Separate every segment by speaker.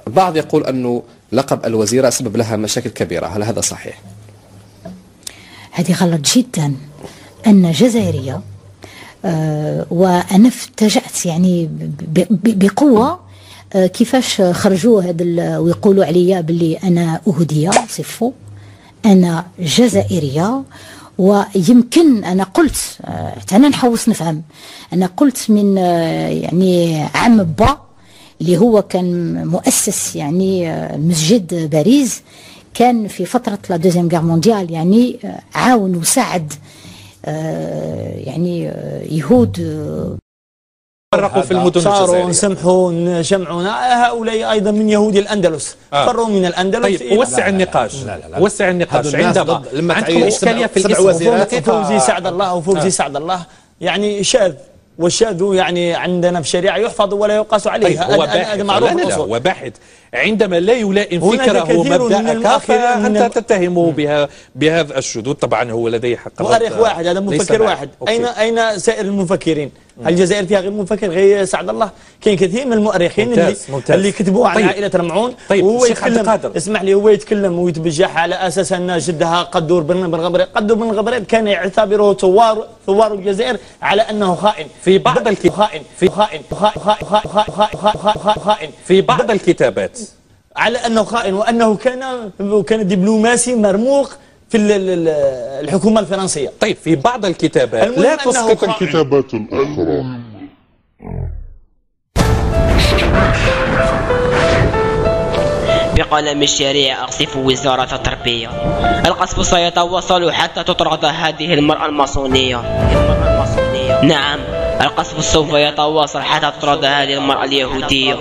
Speaker 1: البعض يقول أنه لقب الوزيرة سبب لها مشاكل كبيرة، هل هذا صحيح؟
Speaker 2: هذه غلط جدا. أنا جزائرية وأنا افتجأت يعني بقوة كيفاش خرجوا هذا ويقولوا عليا باللي أنا أهودية. صفوا أنا جزائرية، ويمكن أنا قلت حتى أنا نحوس نفهم، أنا قلت من يعني عم با اللي هو كان مؤسس يعني مسجد باريس، كان في فترة لا دوزيام غير مونديال يعني عاون وساعد يعني يهود
Speaker 3: فرقوا في المدن الجزائرية.
Speaker 4: نسمحوا نجمعونا هؤلاء أيضا من يهودي الأندلس، فروا من الأندلس.
Speaker 3: طيب وسع النقاش، وسع النقاش. عندما عندكم إشكالية في الاسم
Speaker 4: فوزي سعد الله وفوزي سعد الله يعني شاذ، والشاذ يعني عندنا في الشريعة يحفظ ولا يقاس عليه.
Speaker 3: هذا معروف. لا هو باحث، عندما لا يلائم فكره ومبدأك فأنت تتهمه بهذا الشذوذ. طبعا هو لديه حق.
Speaker 4: مؤرخ واحد، هذا مفكر واحد. أين سائر المفكرين؟ هل الجزائر فيها غير مفكر غير سعد الله؟ كاين كثير من المؤرخين اللي كتبوا عن عائلة رمعون.
Speaker 3: طيب
Speaker 4: وهو يتكلم، اسمح لي، هو يتكلم ويتبجح على أساس أن جدها قدور بن غبريط. قدور بن غبريط كان يعتبره ثوار الجزائر على أنه خائن
Speaker 3: في بعض الكتابات
Speaker 4: على أنه خائن، وأنه كان دبلوماسي مرموق في الحكومة الفرنسية.
Speaker 3: طيب في بعض الكتابات لا تسقط
Speaker 5: الكتابات الأخرى.
Speaker 6: بقلم الشريعة أقصف وزارة التربية. القصف سيتواصل حتى تطرد هذه المرأة الماسونية. نعم، القصف سوف يتواصل حتى تطرد هذه المرأة اليهودية.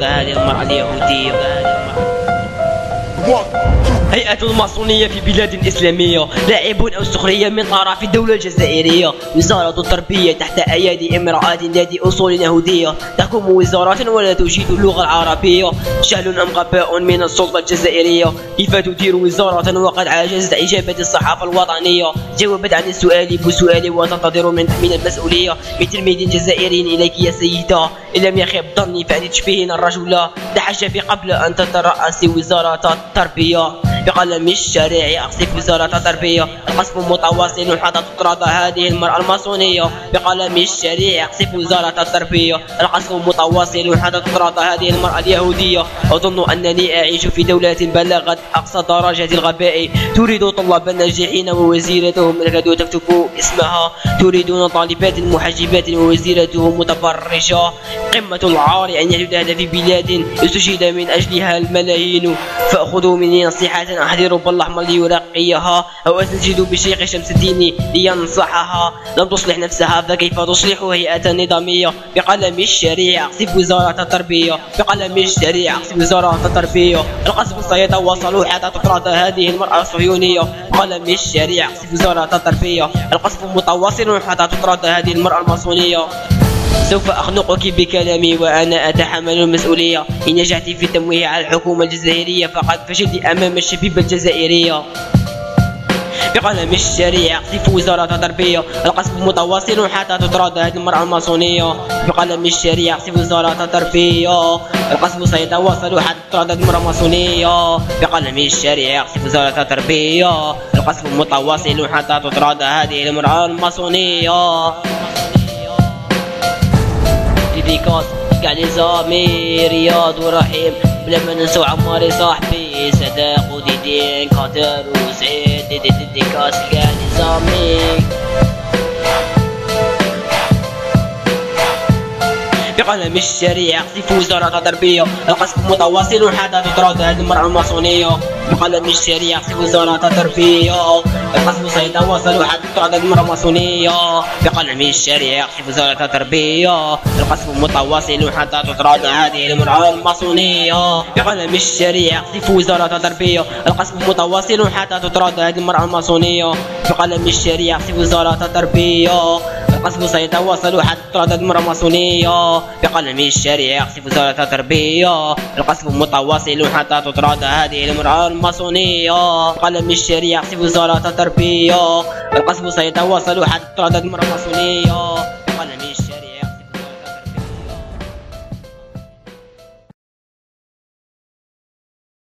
Speaker 6: هيئة الماسونية في بلاد إسلامية لاعب أو سخرية من طرف الدولة الجزائرية. وزارة التربية تحت أيادي امرأة ذات أصول يهودية تحكم وزارة ولا تجيد اللغة العربية. جهل أم غباء من السلطة الجزائرية؟ كيف تدير وزارة وقد عجزت إجابة الصحافة الوطنية؟ جاوبت عن السؤال بسؤال وتنتظر من المسؤولية. من تلميذ جزائري إليك يا سيدة، إن لم يخب ظني فأنت تشبهين الرجل تحجبي قبل أن تترأسي وزارة التربية. بقلم الشريعة أقصف وزارة التربية. القصف متواصل حتى تطرد هذه المرأة الماسونية. بقلم الشريعة أقصف وزارة التربية. القصف متواصل حتى تطرد هذه المرأة اليهودية. أظن أنني أعيش في دولة بلغت أقصى درجات الغباء. تريد طلاب الناجحين ووزيرتهم التي تكتب اسمها. تريدون طالبات محجبات ووزيرتهم متبرجة. قمة العار أن يحدث في بلاد استشهد من أجلها الملايين. فأخذوا مني نصيحة أحذر بالأحمر ليرقيها، أو أستنجد بشيخ شمس الدين لينصحها. لم تصلح نفسها فكيف تصلح هيئة نظامية؟ بقلم الشريعة أقصف وزارة التربية. بقلم الشريعة أقصف وزارة التربية. القصف سيتواصل حتى تطرد هذه المرأة الصهيونية. بقلم الشريعة أقصف وزارة التربية. القصف متواصل حتى تطرد هذه المرأة الماسونية. سوف أخنقك بكلامي وأنا أتحمل المسؤولية. إن نجحت في التمويه على الحكومة الجزائرية فقد فشلت أمام الشبيبة الجزائرية. بقلم الشريعة أقصف وزارة التربية. القصف متواصل حتى تطرد هذه المرأة الماسونية. بقلم الشريعة أقصف وزارة التربية. القصف سيتواصل حتى تطرد هذه المرأة الماسونية. بقلم الشريعة أقصف وزارة التربية. القصف متواصل حتى تطرد هذه المرأة الماسونية. ديديكاس قاع لي زامي رياض ورحيم، بلا ما ننسو عماري صاحبي صداق وديدين قادر وسعيد. ديديكاس قاع لي زامي. بقلم الشريعة أقصف وزارة التربية. القصف متواصل حتى تطرد هذه المرأة الماسونية. بقلم الشريعة أقصف وزارة التربية. القصف سيتواصل حتى تطرد هذه المرأة الماسونية. بقلم الشريعة أقصف وزارة التربية. القصف متواصل حتى تطرد هذه المرأة الماسونية. بقلم الشريعة أقصف وزارة التربية. القصف متواصل حتى تطرد هذه المرأة الماسونية. بقلم الشريعة أقصف وزارة التربية. القصف سيتواصل حتى تطرد هذه المرأة الماسونية. بقلم الشريعة أقصف وزارة التربية. القصف متواصل حتى تطرد هذه المرأة الماسونية. بقلم الشريعة أقصف وزارة التربية. القصف سيتواصل حتى تطرد هذه المرأة الماسونية.